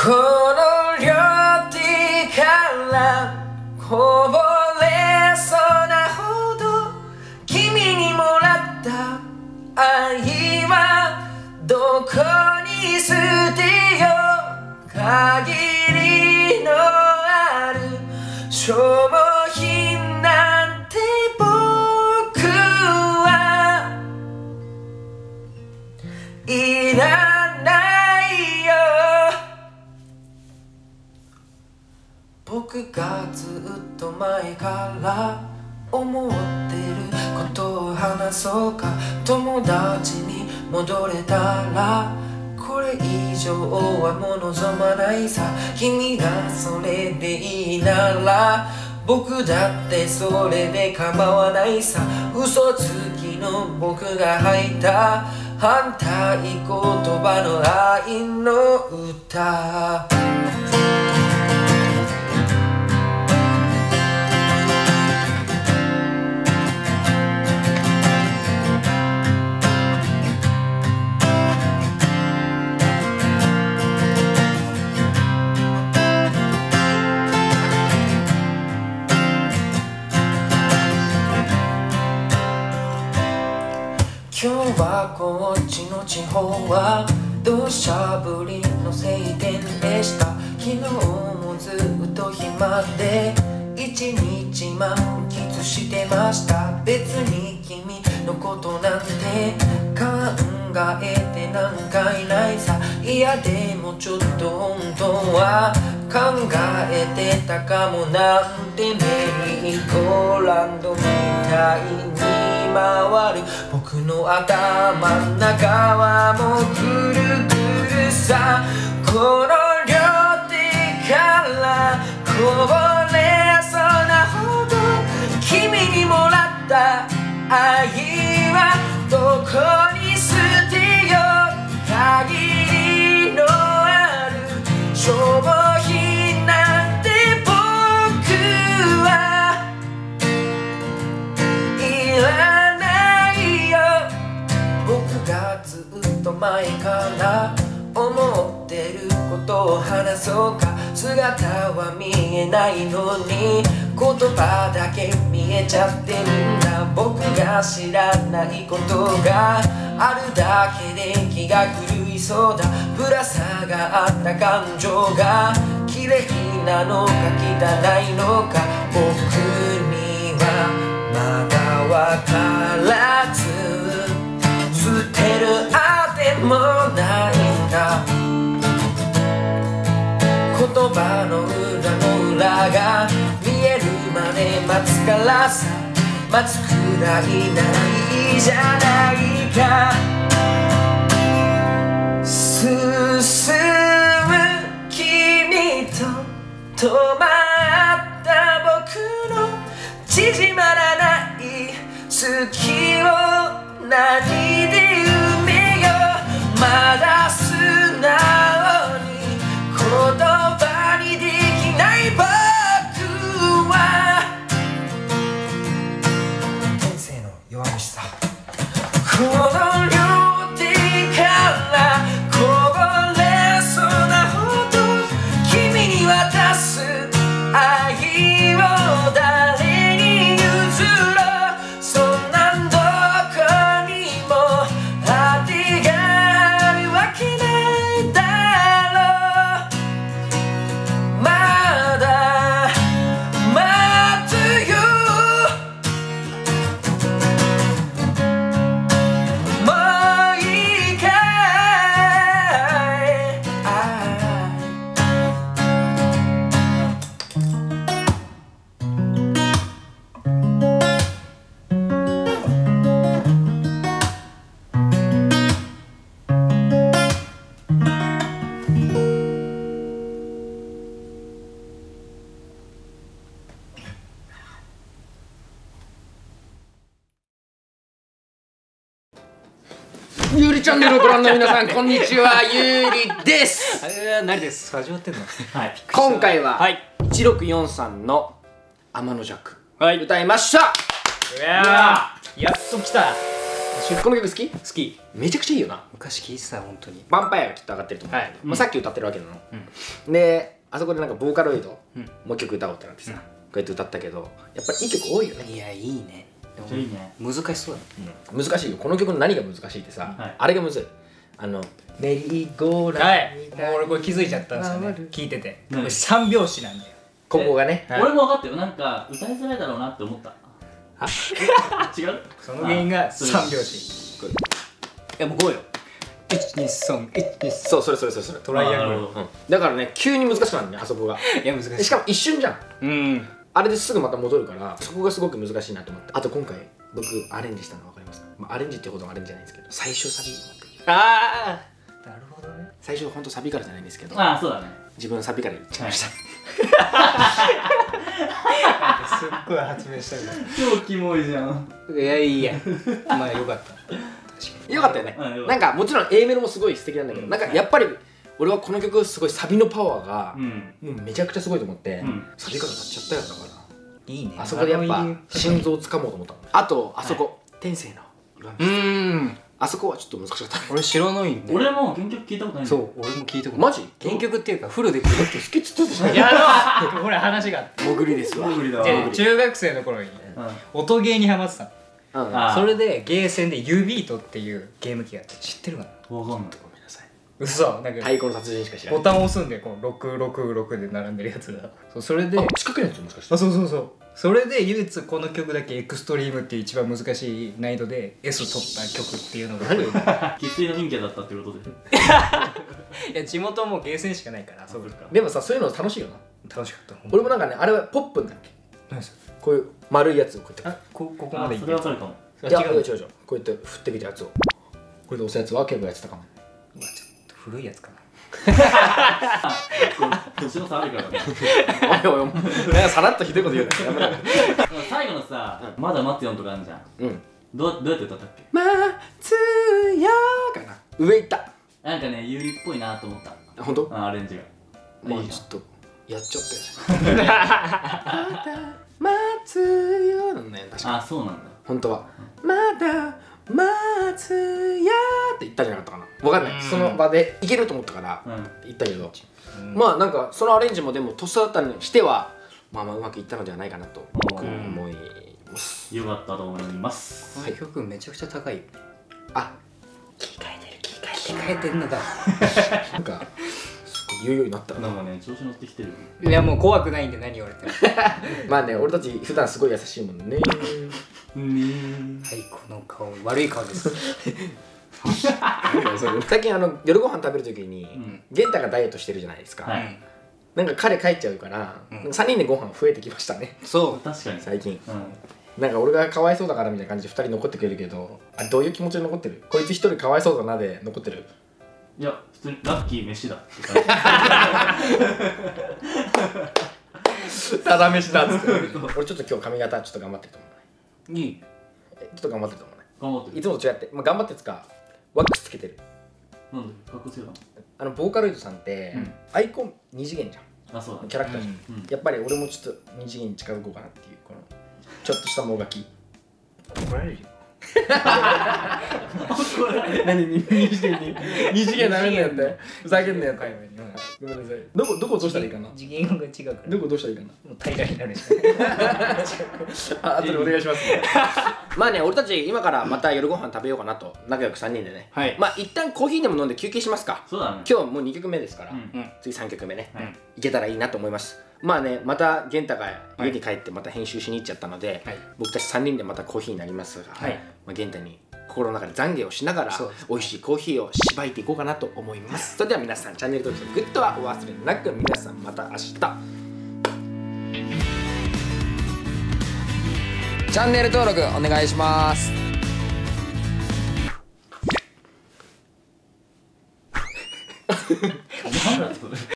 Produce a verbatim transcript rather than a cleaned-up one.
この両手からこぼれそうなほど君にもらった愛はどこに捨てよう。限りのある消耗品なんて僕はいらないよ。僕がずっと前から思ってることを話そうか。友達に戻れたらこれ以上はもう望まないさ。君がそれでいいなら僕だってそれで構わないさ。嘘つきの僕が吐いた反対言葉の愛の歌。今日はこっちの地方は土砂降りの晴天でした。昨日もずっと暇で一日満喫してました。別に君のことなんて考えてなんかいないさ。いやでもちょっと本当は考えてたかもなんて。メリーゴーランドみたいに回る僕の頭の中はもうぐるぐるさ。この両手からこぼれそうなほど君にもらった愛はどこに捨てよう。限りのある消耗品なんて僕はいらないよ。僕がずっと前から思ってることを話そうか。姿は見えないのに言葉だけ見えちゃってるんだ。僕が知らないことがあるだけで気が狂いそうだ。ぶら下がった感情が綺麗なのか汚いのか僕にはまだわからず捨てるあてもないんだ。言葉の裏の裏が見えるまで待つからさ。待つくらいならいいじゃないか。進む君と止まった僕の縮まらない好きを何で埋めよう。まだ素直に言葉にできない僕は天性の弱虫さ。この両手からこぼれそうなほど君に渡す愛を誰に譲ろう。そんなんどこにも当てがあるわけないだろう。まだ待つよ。もういいかい。ゆうりチャンネルをご覧の皆さんこんにちは、ゆうりです。 あれ何です。始まってんの。はい。 今回は、 はい、 いちろくよんさんの天の弱、 はい、 歌いました。 いやー、やっと来た。 この曲好き？ 好き。 めちゃくちゃいいよな。 昔聴いてた本当に。 ヴァンパイアがきっと上がってると思う、 はいまあ、さっき歌ってるわけなの、うん、であそこでなんかボーカロイド、うん、もう一曲歌おうってなってさ、うん、こうやって歌ったけどやっぱりいい曲多いよね。 いやいいね。 でもいいね。 難しそうだね、 うん、難しいよ。この曲の何が難しいってさ、はい、あれがむずい。あのメリーゴーランド、 はい、もう俺これ気づいちゃったんですよね、聞いてて。これ三拍子なんだよ、 ここがね。 俺も分かったよ。なんか歌いづらいだろうなって思った。違う？ その原因が三拍子。いやもうごよ。いちにさんいちにさん。 そうそれそれそれそれ。 トライアングル。 だからね急に難しくなるねあそこが。 いや難しい。 しかも一瞬じゃん。 うん。 あれですぐまた戻るからそこがすごく難しいなと思って。あと今回僕アレンジしたの分かりますか？まあアレンジってほどのアレンジじゃないんですけど最初サビ持ってきて。 ああ。なるほどね。 最初ほんとサビからじゃないんですけど。 ああそうだね。 自分サビから言っちゃいました。 すっごい発明したみたいな。 超キモいじゃん。 いやいやまあよかった。確かによかったよね。なんかもちろん A メロもすごい素敵なんだけど、なんかやっぱり俺はこの曲すごいサビのパワーがもうめちゃくちゃすごいと思って、サビから歌っちゃったよ。だからいいね。あそこでやっぱ心臓をつかもうと思った。あとあそこ天性の岩見。うんあそこはちょっと難しかった。俺知らないんで。 俺も原曲聞いたことないんだよ。 そう俺も聞いたことない。マジ？ 原曲っていうかフルで聴くって好きっつってたじゃん。いやほら話があって。 もぐりですわ。もぐりだわ。 中学生の頃に音ゲーにハマってた。それでゲーセンでユービートっていうゲーム機があって知ってるかな？ わかんない。 ごめんなさい。 嘘。なんか太鼓の達人しか知らない。 ボタンを押すんでこうろくろくろくで並んでるやつが。そうそれで近くのやつもしかして。 あそうそうそう。それで唯一この曲だけエクストリームっていう一番難しい難易度で エス 取った曲っていうのが生粋の陰キャだったってことで。 いや地元もゲーセンしかないからそうか。 でもさそういうの楽しいよな。 楽しかった。 俺もなんかねあれはポップンだっけ？何ですか？こういう丸いやつをこうやってこここまでいって。 それはわかるかも。 いや違う違う違う。こうやって振ってきたやつをこれで押すやつは結構やってたかも。 うわちょっと古いやつかな。 年の差あるからね。 おいおい、なんかさらっとひどいこと言うな。やめろ。 最後のさ、まだ待つよとかあるじゃん。うん。どうどうやって歌ったっけ？ 待つよかな。上行った。 なんかね、ゆりっぽいなと思った。 あ、本当？ アレンジが。 まあちょっとやっちゃったよね。待つよなんだよ確かに。 あ、そうなんだ。 本当は。まだ待つよって言ったんじゃなかったかな。分かんない。その場でいけると思ったから言ったけど、まあなんかそのアレンジもでもとっさだったにしてはまあまあうまくいったのではないかなと僕は思います。 よかったと思います。 この曲めちゃくちゃ高いよね。 あ、切り替えてる切り替えてる切り替えてんのか。 なんか言うようになった。 なんかね調子乗ってきてる。 いやもう怖くないんで何言われても。 まあね俺たち普段すごい優しいもんね。 はいこの顔悪い顔です。 最近あの夜ご飯食べるときに玄太がダイエットしてるじゃないですか。なんか彼帰っちゃうからさんにんでご飯増えてきましたね。 そう確かに最近なんか俺がかわいそうだからみたいな感じでふたり残ってくれるけど、あどういう気持ちで残ってる？こいつひとりかわいそうだなで残ってる？ いや普通にラッキー飯だって感じ。 ただ飯だっつって俺ちょっと今日髪型ちょっと頑張ってると思うね。いい？ちょっと頑張ってると思うね。 頑張ってる。 いつもと違って、まあ、頑張ってつかワックスつけてる。 なんでかっこつけたの？ あのボーカロイドさんって、うん、アイコンに次元じゃん。 あそうだ、ね、 キャラクターじゃん、うん、やっぱり俺もちょっとに次元に近づこうかなっていうこのちょっとしたもがき。怒られるよ。何に次元にに次元ダメだよってふざけんなよって。ごめんなさい。どこどこどうしたらいいかな。 次元が違うから。 どこどうしたらいいかな。 もう平らになるしか。 あ、後でお願いします。まあね、俺たち今からまた夜ご飯食べようかなと仲良くさんにんでね。はい。まあ一旦コーヒーでも飲んで休憩しますか。 そうだね。 今日もうにきょくめですから、次さんきょくめね、いけたらいいなと思います。まあね、また玄太が家に帰ってまた編集しに行っちゃったので、僕たちさんにんでまたコーヒーになりますが、まあ玄太に心の中で懺悔をしながら美味しいコーヒーをしばいていこうかなと思います。それでは皆さんチャンネル登録とグッドはお忘れなく。皆さんまた明日。チャンネル登録お願いします。 なんだそれ。